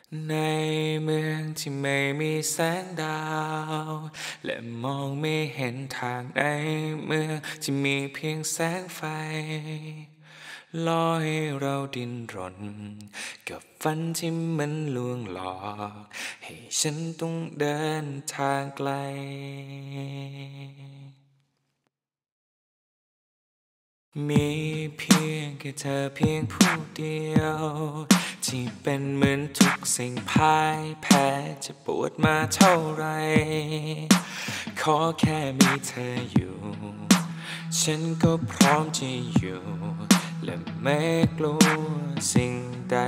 ในเมืองที่ไม่มีแสงดาวและมองไม่เห็นทางในเมืองที่มีเพียงแสงไฟล่อให้เราดิ้นรนกับฝันที่มันลวงหลอกให้ฉันต้องเดินทางไกลมีเพียงแค่เธอเพียงผู้เดียวที่เป็นเหมือนทุกสิ่งพ่ายแพ้จะปวดมาเท่าไรขอแค่มีเธออยู่ฉันก็พร้อมจะอยู่และไม่กลัวสิ่งใด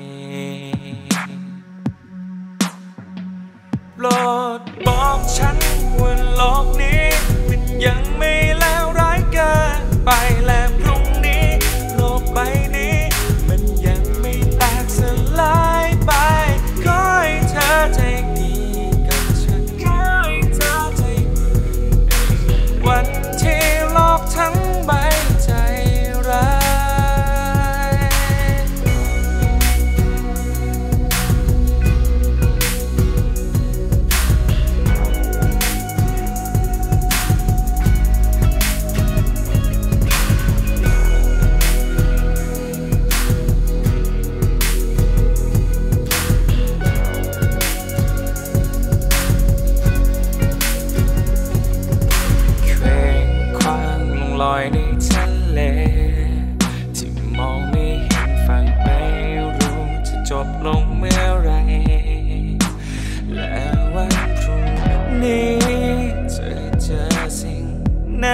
โปรดบอกฉันว่าโลกนี้มันยังไม่เลวร้ายเกินไปและพรุ่งนี้โลกใบนี้มันยังไม่แตกสลายไปขอให้เธอใจดีกับฉันขอให้เธอใจดีวันที่โลกทั้งใบใจร้ายลอยในทะเลที่มองไม่เห็นฝั่งไม่รู้จะจบลงเมื่อไรและวันพรุ่งนี้จะเจอสิ่งไหน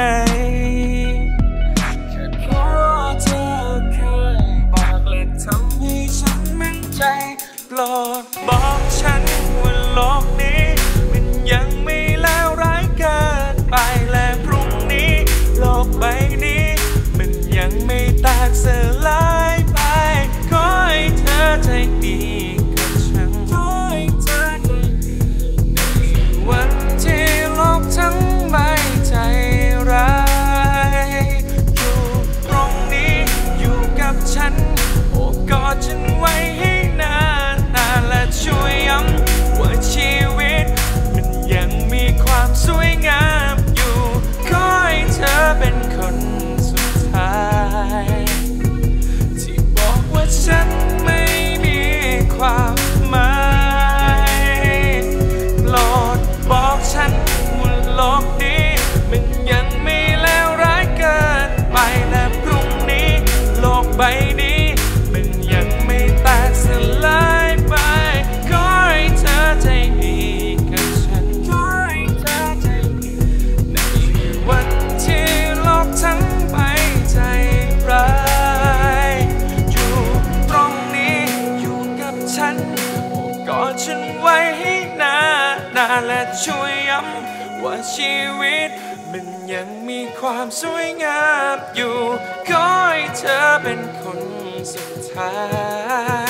แค่เพราะเธอเคยบอกและทำให้ฉันมั่นใจโปรดบอกฉันว่าโลกนี้มันยังไม่เลวร้ายเกินไปและพรุ่งนี้โลกใบนี้มันยังไม่แตกสลายไปขอให้เธอใจดีกับฉันขอให้เธอใจดีในวันที่โลกทั้งใบใจร้ายอยู่ตรงนี้อยู่กับฉันโอบกอดฉันไว้ให้นานและช่วยย้ำว่าชีวิตมันยังมีความสวยงามอยู่ขอให้เธอเป็นคนสุดท้ายที่บอกว่าฉันไม่มีความหมายโปรดบอกฉันว่าโลกนี้มันยังไม่เลวร้ายเกินไปและพรุ่งนี้โลกใบนี้มันยังไม่แตกสลายไปขอให้เธอใจดีกับฉันขอให้เธอใจดีในวันที่โลกทั้งใบใจร้ายอยู่ตรงนี้อยู่กับฉันโอบกอดฉันไว้ให้นานและช่วยย้ำว่าชีวิตมันยังมีความสวยงามอยู่ขอให้เธอเป็นคนสุดท้าย